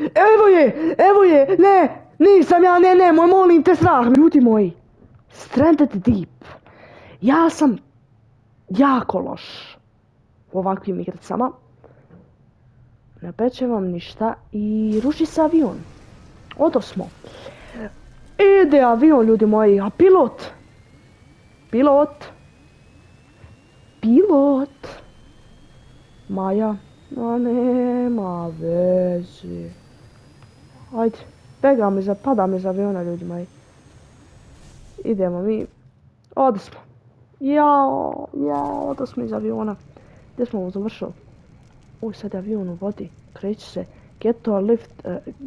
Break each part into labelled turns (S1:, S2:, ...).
S1: Evo je, ne, nisam ja, nemoj, molim te, strah. Ljudi moji, stranded deep. Ja sam jako loš u ovakvim igricama. Ne obećam vam ništa i ruši se avion. Odosmo. Ide avion, ljudi moji, a pilot? Maja, a nema veze. Ajde, padam iz aviona, ljudi moji. Idemo mi. Odosmo. Odosmo iz aviona. Gdje smo završili? Sad je avion u vodi. Kreće se. Get to a lift,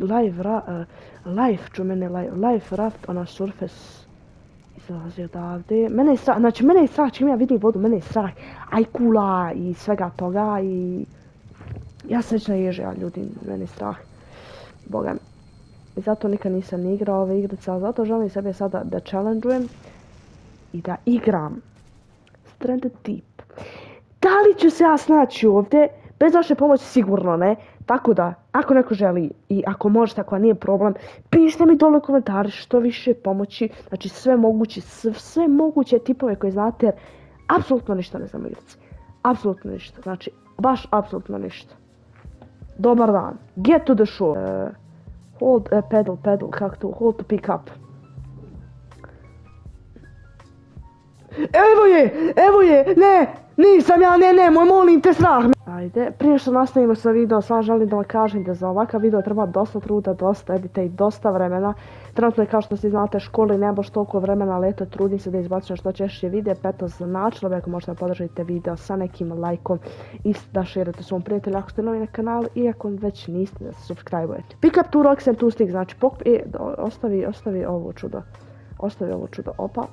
S1: life raft on a surface. Izlazi odavde. Mene je strah, čim ja vidim vodu, mene je strah. Ajkula i svega toga i... Ja se već naježim, ljudi, mene je strah. Boga mi. I zato nikad nisam ni igrao ove igrice, ali zato želim sebe sada da challengeujem i da igram Stranded Deep. Da li ću se ja snaći ovdje? Bez vaše pomoći sigurno ne. Tako da, ako neko želi i ako možete, ako nije problem, pišite mi dole u komentari što više pomoći. Znači sve moguće tipove koje znate, jer apsolutno ništa ne znam igrici. Apsolutno ništa. Znači, baš apsolutno ništa. Dobar dan. Get to the shore. Hold, pedal, kako to? Hold to pick up. Evo je, ne, nisam ja, nemoj, molim te, strah. Ajde, prije što nastavimo sa video, samo želim da vam kažem da za ovakav video treba dosta truda, dosta edita i dosta vremena. Trenutno je, kao što svi znate, školi ne baš toliko vremena, ali eto, trudim se da izbacujem što češće videa, pa eto, značilo bi ako možete podržite video sa nekim lajkom i da širite svom prijatelju ako ste novi na kanalu i ako već niste da se subscribe-ujete. Pick up 2 rocks and 2 sticks, znači ostavi ovo čudo. Opa.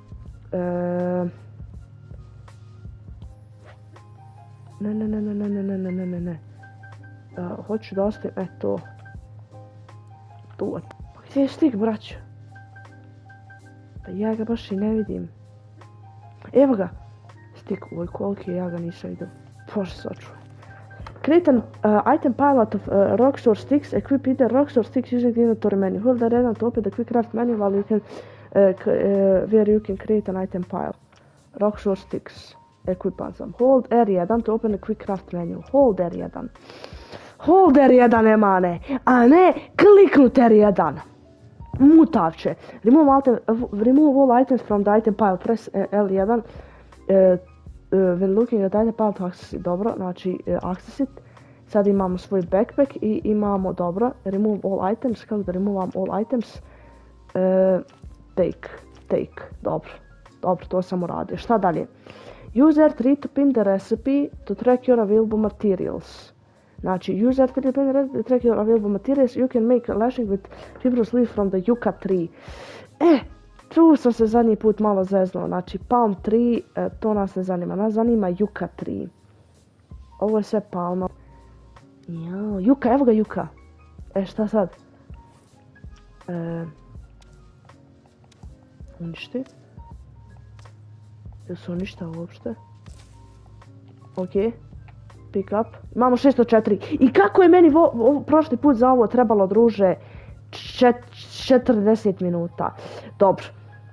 S1: Ne. Hoću da ostavim, to. Tu. Gdje je stik, braćo? Pa ja ga baš i ne vidim. Evo ga. Stik, oj koliki je, ja ga nisam vidio. Bože, sačuvaj. Create an item pile out of rockstore sticks. Equip either rockstore sticks using the inventory menu. Hold the red to open the quick craft menu while you can where you can create an item pile. Rockstore sticks. Equip on some. Hold R1 to open the quick craft menu. Hold R1. Hold R1, emane. A ne kliknut R1. Mutavče. Remove all items from the item pile. Press L1. When looking at item pile to access it. Dobro, znači access it. Sad imamo svoj backpack i imamo, dobro, remove all items. Kako da removam all items? Take. Dobro, to sam uradio. Šta dalje? Use R3 to pin the recipe to track your available materials. Znači, use R3 to pin the recipe to track your available materials. You can make a lashing with fibrous leaf from the yucca tree. Tu sam se zadnji put malo zeznuo. Znači, palm tree, to nas ne zanima. Nas zanima yucca tree. Ovo je sve palma. Yucca, evo ga yucca. Šta sad? Uništi. Jesu ništa uopšte. Ok. Pick up. Imamo 604. I kako je meni prošli put za ovo trebalo, druže? 40 minuta. Dobro.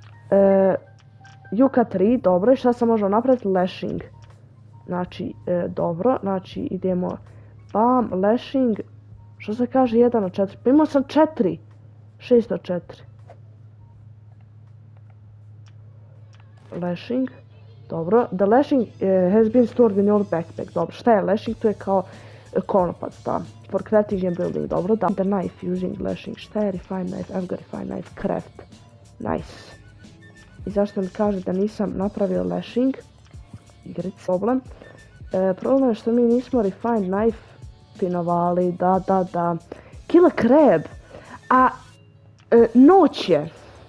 S1: Yucca 3, dobro. I šta sam možemo napraviti? Lashing. Znači, dobro. Znači, idemo. Bam, lashing. Što se kaže 1 od 4? Pa imao sam 4. 604. Lashing. Dobro. The lashing has been stored in your backpack. Dobro. Šta je lashing? To je kao konopac, da. For crafting and building. Dobro. Da. The knife using lashing. Šta je refined knife? I've got refined knife. Craft. Nice. I zašto mi kaže da nisam napravio lashing? Igric. Problem. Problem je što mi nismo refined knife pinovali. Da. Kill a crab. A noć je.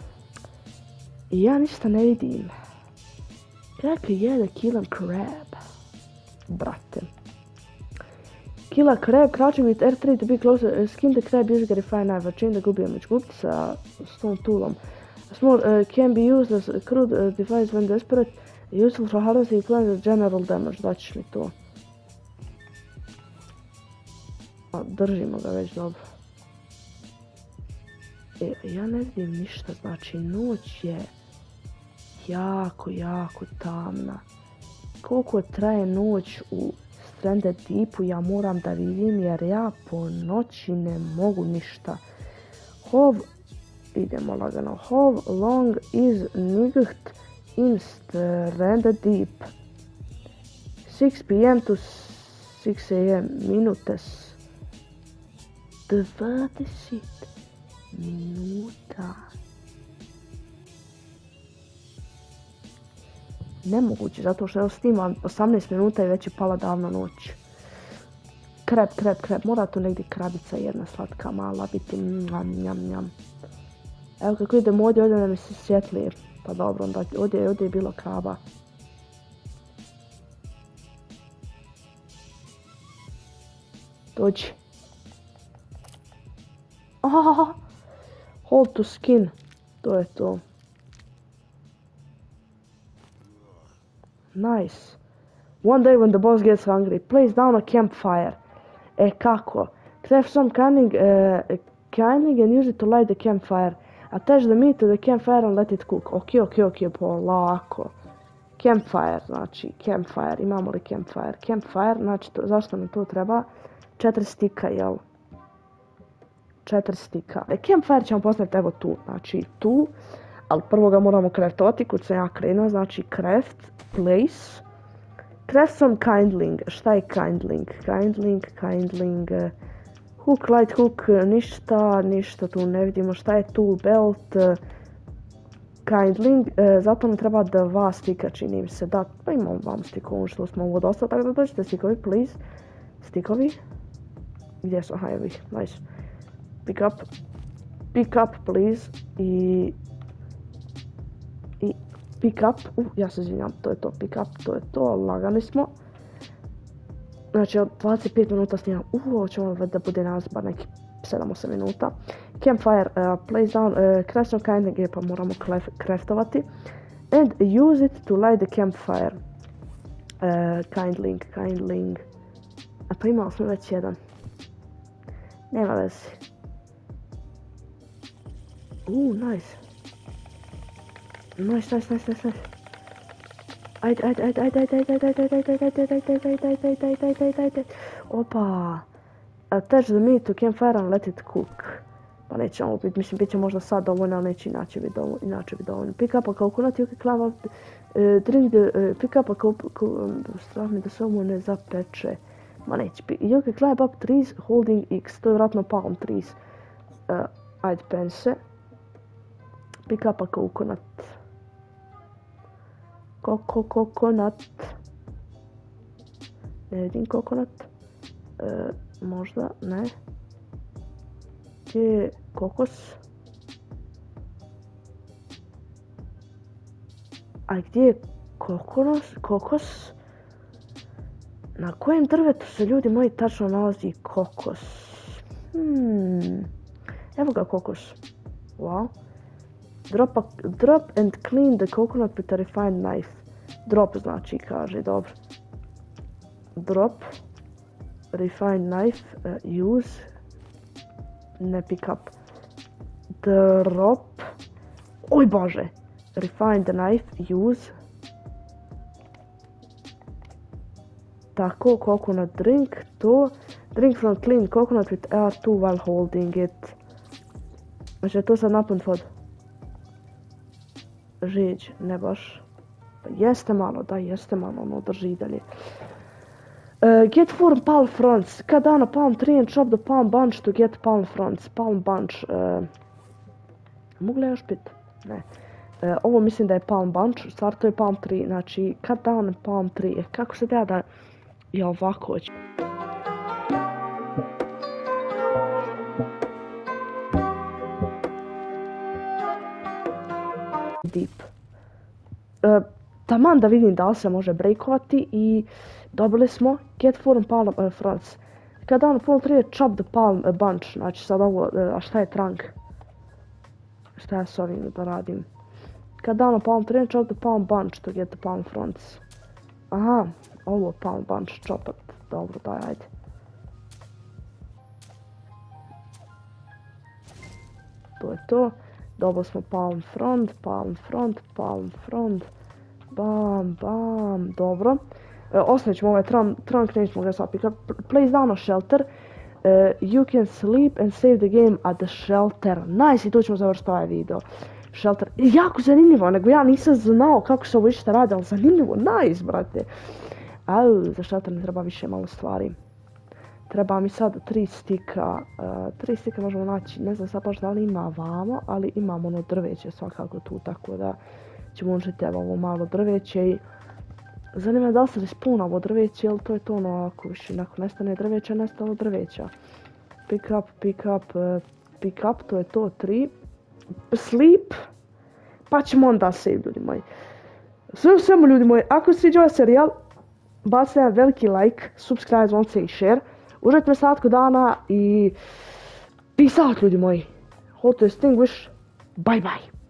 S1: I ja ništa ne vidim. Kako je da killam crab? Brate. Kill a crab, crouching with R3 to be closer. Skin the crab using a refined knife. Chain da gubio među gubiti sa stone toolom. A small can be used as a crude device when desperate. Useful for harvesting plants general damage. Daćiš mi to. Držimo ga već dobro. Ja ne vidim ništa, znači noć je jako tamna. Koliko traje noć u Stranded Deepu ja moram da vidim jer ja po noći ne mogu ništa. Idemo lagano. How long is Night in Stranded Deep? 6 p.m. to 6 a.m. minutes. 20 minuta. Nemoguće, zato što snimam 18 minuta i već je pala davno noć. Krep. Mora tu negdje krabica jedna slatka mala biti. Njam. Evo kako idem ovdje da mi se svjetlije. Pa dobro, onda ovdje je bilo kraba. Dođi. Hold to skin. To je to. Nice. One day when the boss gets hungry, place down a campfire. Kako? Craft some kindling and use it to light the campfire. Attach the meat to the campfire and let it cook. Ok, polako. Campfire, znači, imamo li campfire? Campfire, znači, zašto nam to treba? 4 stika, jel? 4 stika. Campfire ćemo postaviti evo tu, znači tu. Ali prvo ga moramo craftovati, kud sam ja krenuo, znači craft, place. Craft some kindling. Šta je kindling? Kindling. Hook, light hook, ništa tu ne vidimo. Šta je tool belt? Kindling, zato nam treba 2 stika, čini mi se. Da, pa imamo 2 stikova, što smo ovo dosta, tako da dođete stikovi, please. Stikovi. Gdje su? Aha, evo ih, nice. Pick up, please. I pick up, ja se izvinjam, to je to, pick up, to je to, lagani smo. Znači, 25 minuta snimam, ovo ćemo da bude nas bar neki 7-8 minuta. Campfire, place down, craft some kindling, pa moramo craftovati. And use it to light the campfire. Kindling. A pa imali smo već jedan. Nema veze. Nice. Nice. Ajde. Opa. Attach the meat to campfire and let it cook. Pa neće ovo biti, mislim, bit će možda sad dovoljno, ali neće inače biti dovoljno. Pick up a coconut, you can climb up, drink the, pick up a coconut, strah mi da se ovo ne zapeče. Ma neće, you can climb up trees holding X, to je vjerojatno palm trees. Ajde, pense. Pick up a coconut. Coconut. Ne vidim coconut. Možda, ne. Gdje je kokos? A gdje je kokos? Na kojem drvetu se, ljudi moji, tačno nalazi kokos? Evo ga kokos. Wow. Drop and clean the coconut with a refined knife. Drop znači, kaže, dobro. Drop. Refined knife. Use. Ne pick up. Drop. Oj bože. Refined knife. Use. Tako, coconut drink. To. Drink from clean coconut with R2 while holding it. Znači, to sad napun vodu. Žeđ, ne baš. Jeste malo, ono drži dalje. Get 4 palm fronds. Cut down a palm tree and chop the palm bunch to get palm fronds. Palm bunch. Mogu li još pit? Ne. Ovo mislim da je palm bunch, stvar to je palm tree, znači cut down a palm tree. Kako se da ja ovako hoću? Deep. Taman da vidim da li se može breakovati i dobili smo get 4 palm fronds. Cut down a palm tree and chop the palm bunch, znači sad ovo, a šta je trunk? Šta ja s ovim da radim? Cut down a palm tree and chop the palm bunch to get the palm fronds. Aha, ovo palm bunch chopat. Dobro, daj, ajde. to je to. Dobili smo palm front, bam, bam, dobro. Ostavit ćemo ovaj trunk, nećemo ga sad pick up. Place down a shelter. You can sleep and save the game at the shelter. Nice, i tu ćemo završiti ovaj video. Shelter, jako zanimljivo, nego ja nisam znao kako se ovo išta radi, ali zanimljivo, nice, brate. Za shelter mi treba više malo stvari. Treba mi sad 3 stika, 3 stika možemo naći, ne znam sad baš da li ima vamo, ali imamo ono drveće svakako tu, tako da ćemo užiti ovo malo drveće i zanima me da li se respawna ovo drveće, ili to je to ono ako više, nakon nestane drveća, nestalo drveća. Pick up, to je to, 3. Sleep, pa ćemo onda save, ljudi moji. Sve u svemu, ljudi moji, ako se sviđa ovaj serijal, bacite jedan veliki like, subscribe, zvonce i share. Uživajte me slatko dana i peace out, ljudi moji. Hold to extinguish. Bye bye.